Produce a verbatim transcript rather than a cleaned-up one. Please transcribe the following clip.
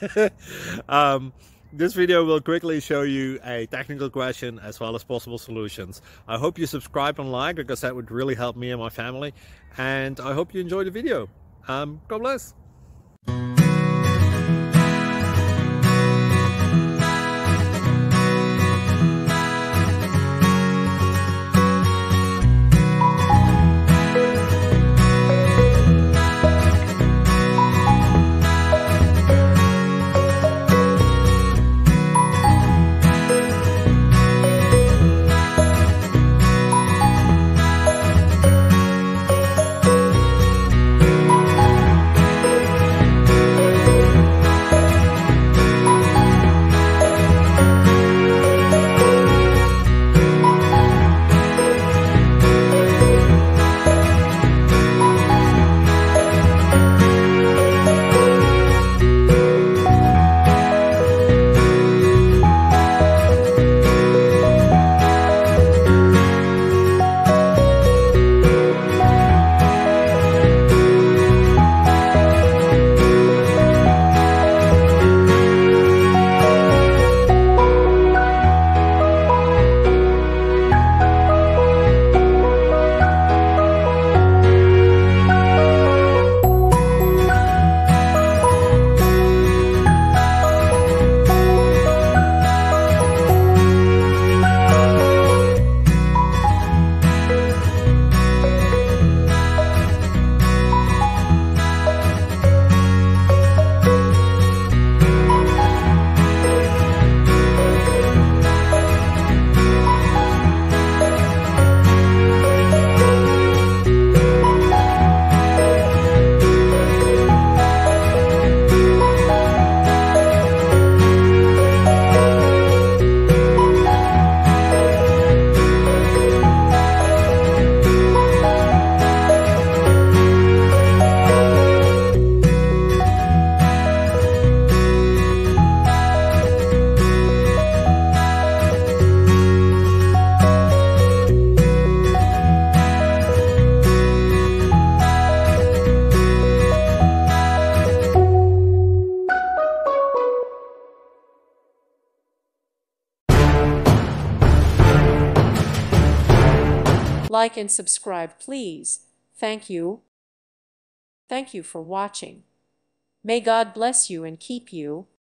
um, this video will quickly show you a technical question as well as possible solutions. I hope you subscribe and like, because that would really help me and my family. And I hope you enjoy the video. Um, God bless. Like and subscribe, please. Thank you. Thank you for watching. May God bless you and keep you.